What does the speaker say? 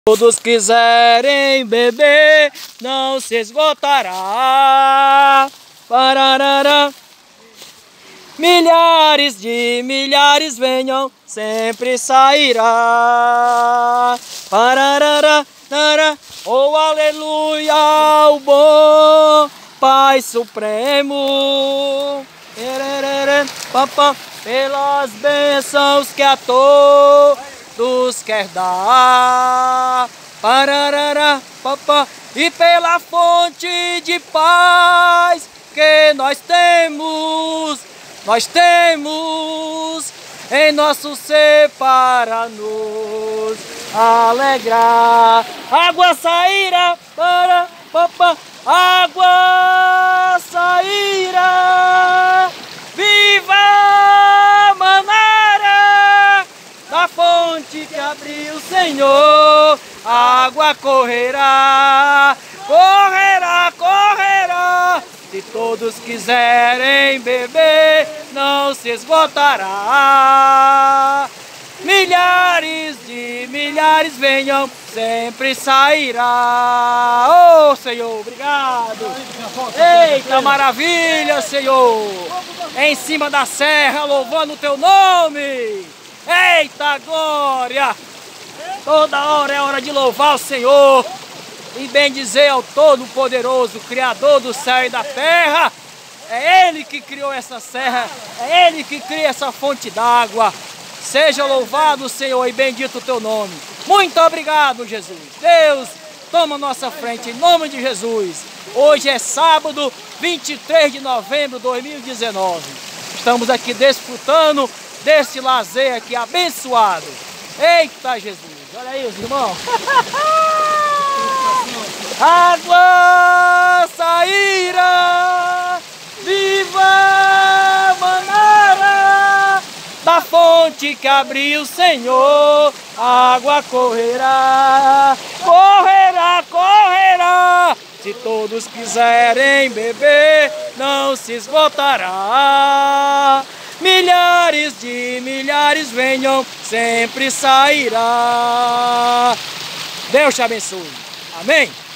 Todos quiserem beber, não se esgotará. Pararara. Milhares de milhares venham, sempre sairá. Pararara. Oh, aleluia, o bom Pai Supremo. Pelas bênçãos que a todos quer dar. Pararara, e pela fonte de paz que nós temos em nosso ser para nos alegrar. Água sairá, água sairá, viva Manara, da fonte que abriu o Senhor, água correrá, correrá, correrá. Se todos quiserem beber, não se esgotará. Milhares de milhares venham, sempre sairá. Oh, Senhor, obrigado. Eita, maravilha, Senhor. Em cima da serra, louvando o teu nome. Eita, glória. Toda hora é hora de louvar o Senhor e bendizer ao Todo-Poderoso, Criador do céu e da terra. É Ele que criou essa serra, é Ele que cria essa fonte d'água. Seja louvado, Senhor, e bendito o teu nome. Muito obrigado, Jesus. Deus, toma a nossa frente em nome de Jesus. Hoje é sábado, 23 de novembro de 2019. Estamos aqui desfrutando desse lazer aqui abençoado. Eita, Jesus. Olha aí os irmãos. Água sairá, viva Manara, da fonte que abriu o Senhor, água correrá, correrá, correrá. Se todos quiserem beber, não se esgotará. Milhares de milhares venham, sempre sairá. Deus te abençoe. Amém?